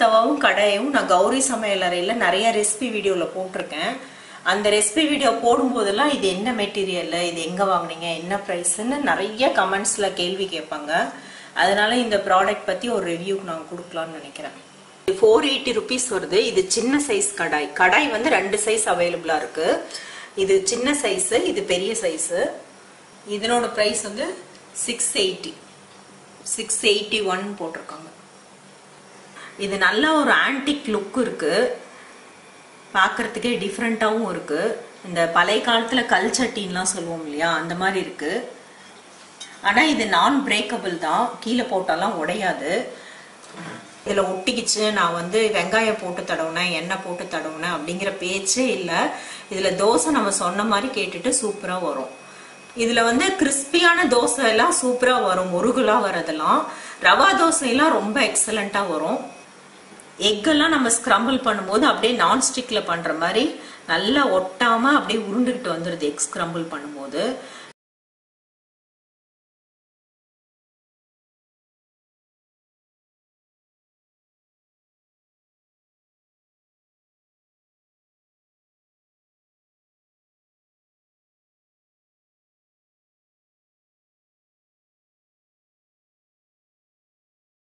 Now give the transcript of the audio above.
தவாவும் கடாயும் நான் கௌரி சமையலறையில நிறைய ரெசிபி வீடியோல போட்டிருக்கேன். அந்த ரெசிபி வீடியோ போடும்போதெல்லாம் இது என்ன மெட்டீரியல், இது எங்க வாங்குனீங்க, என்ன பிரைஸ்ன்னு நிறைய கமெண்ட்ஸ்ல கேள்வி கேட்பாங்க. அதனால இந்த ப்ராடக்ட் பத்தி ஒரு ரிவ்யூ நான் கொடுக்கலாம்னு நினைக்கிறேன். 480 rupees வருது. இது சின்ன சைஸ் கடாய். கடாய் வந்து 2 சைஸ் அவைலபிளா இருக்கு. இது சின்ன சைஸ், இது பெரிய சைஸ். இதனோட பிரைஸ் வந்து 681 போட்டிருக்காங்க. இது நல்ல ஒரு ஆன்டிக் லுக் இருக்கு, பார்க்கறதுக்கே டிஃப்ரெண்டாவும் இருக்கு. இந்த பழைய காலத்துல கல் சட்டின்லாம் சொல்லுவோம் இல்லையா, அந்த மாதிரி இருக்கு. ஆனா இது நான் பிரேக்கபிள் தான், கீழே போட்டாலாம் உடையாது. இதுல ஒட்டிக்கிச்சு நான் வந்து வெங்காயம் போட்டு தடவுனேன், எண்ணெய் போட்டு தடவுனேன் அப்படிங்கிற பேச்சே இல்லை. இதுல தோசை நம்ம சொன்ன மாதிரி கேட்டுட்டு சூப்பரா வரும். இதுல வந்து கிறிஸ்பியான தோசை எல்லாம் சூப்பரா வரும், முருகுலா வரதெல்லாம். ரவா தோசை எல்லாம் ரொம்ப எக்ஸலண்டா வரும். எக்கெல்லாம் நம்ம ஸ்கிரம்பிள் பண்ணும்போது அப்படியே நான்ஸ்டிக்ல பண்ற மாதிரி நல்லா ஒட்டாம அப்படியே உருண்டுகிட்டு வந்துருது எக் ஸ்கிரம்பிள் பண்ணும்போது.